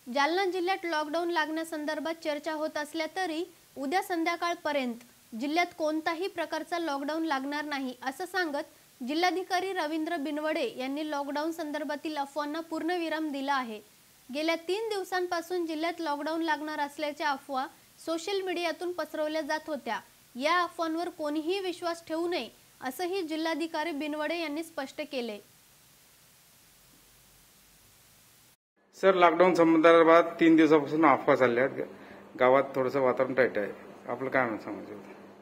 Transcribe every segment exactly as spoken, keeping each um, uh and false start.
जालना जिल्ह्यात लॉकडाऊन लागण्यासंदर्भात चर्चा होत असल्या तरी उद्या संध्याकाळपर्यंत जिल्ह्यात कोणताही प्रकारचा लॉकडाऊन लागणार नाही असं सांगत जिल्हाधिकारी रवींद्र बिनवडे यांनी लॉकडाऊन संदर्भातील अफवांना पूर्णविराम दिला आहे। गेल्या तीन दिवसांपासून जिल्ह्यात लॉकडाऊन लागणार असल्याच्या अफवा सोशल मीडियातून पसरवल्या जात होत्या। या अफवांवर कोणीही विश्वास ठेवू नये असंही जिल्हाधिकारी बिनवडे यांनी स्पष्ट केले। सर, लॉकडाऊन संदर्भात तीन दिवसापासून अफवा चालल्या आहेत, गावात थोडंसं वातावरण टाईट आहे, आपलं काय म्हणणं सांगायचं?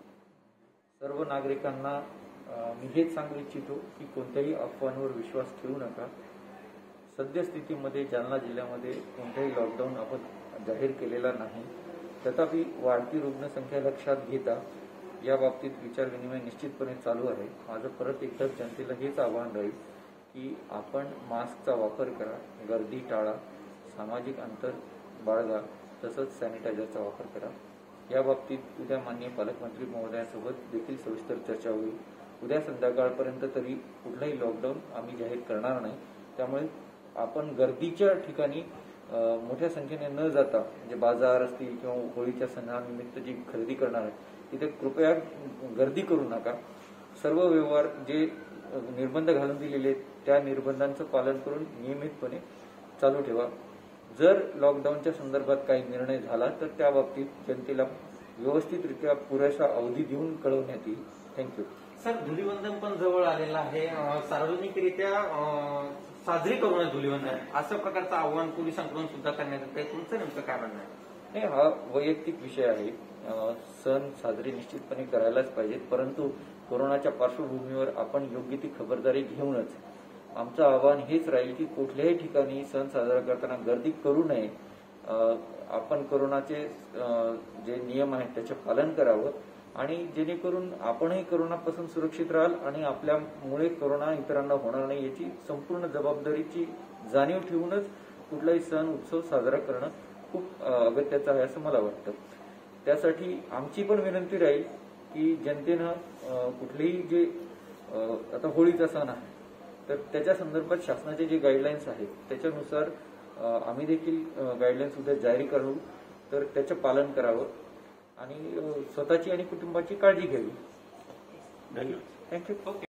सर्व नागरिकांना मी हेच सांगू इच्छितो की कोणत्याही अफवांवर विश्वास ठेवू नका। सद्यस्थितीमध्ये जालना जिल्ह्यामध्ये कोणताही लॉकडाऊन आपण जाहीर केलेला नाही, तथापि वाढती रुग्णसंख्या लक्षात घेता या बाबतीत विचारविनिमय निश्चितपणे चालू आहे। माझं परत एकदा जनतेला हेच आवाहन राहील की आपण मास्कचा वापर करा, गर्दी टाळा, सामाजिक अंतर बाळगा, तसंच सॅनिटायझरचा वापर करा। या बाबतीत उद्या माननीय पालकमंत्री महोदयांसोबत देखील सविस्तर चर्चा होईल। उद्या संध्याकाळपर्यंत तरी कुठलाही लॉकडाऊन आम्ही जाहीर करणार नाही, त्यामुळे आपण गर्दीच्या ठिकाणी मोठ्या संख्येने न जाता म्हणजे बाजार असतील किंवा होळीच्या सणानिमित्त जी खरेदी करणार आहे तिथे कृपया गर्दी करू नका। सर्व व्यवहार जे निर्बंध घालून दिलेले त्या निर्बंधांचं पालन करून नियमितपणे चालू ठेवा। जर लॉकडाऊनच्या संदर्भात काही निर्णय झाला तर त्या बाबतीत जनतेला व्यवस्थितरित्या पुरेसा अवधी देऊन कळवण्यात येईल। Thank you sir. धुलीवंदन पण जवळ आलेलं आहे, सार्वजनिकरित्या साजरी करू नये धुलीवंदन असं प्रकारचं आव्हान पोलिसांकडून सुद्धा करण्यात येत आहे, तुमचं नेमकं काय म्हणणं आहे? नाही, हा वैयक्तिक विषय आहे। सण साजरे निश्चितपणे करायलाच पाहिजेत, परंतु कोरोनाच्या पार्श्वभूमीवर आपण योग्य ती खबरदारी घेऊनच आमचं आवाहन हेच राहील की कुठल्याही ठिकाणी सण साजरा करताना गर्दी करू नये। आपण कोरोनाचे जे नियम आहेत त्याचे पालन करावं आणि जेणेकरून आपणही कोरोनापासून सुरक्षित राहाल आणि आपल्यामुळे कोरोना इतरांना होणार नाही याची संपूर्ण जबाबदारीची जाणीव ठेवूनच कुठलाही सण उत्सव साजरा करणं खूप अगत्याचं आहे असं मला वाटतं। त्यासाठी आमची पण विनंती राहील की जनतेनं कुठलेही जे आता होळीचा सण आहे तर त्याच्या संदर्भात शासनाचे जे गाईडलाईन्स आहेत त्याच्यानुसार आम्ही देखील गाईडलाईन्स उद्या जारी करू, तर त्याचं पालन करावं आणि स्वतःची आणि कुटुंबाची काळजी घ्यावी। धन्यवाद। थँक्यू।